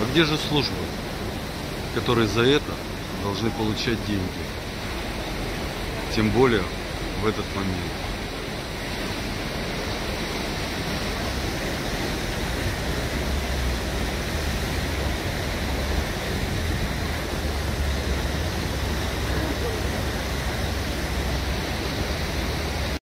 А где же служба, которые за это должны получать деньги? Тем более в этот момент.